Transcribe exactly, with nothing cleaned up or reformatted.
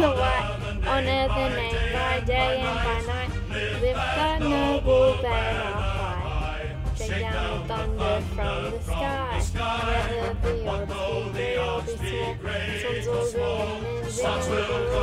what on earth and name by day and by night. Lift that noble banner high, drink down the thunder from the sky. Whether the odds be great or be small, this one's all green and invisible.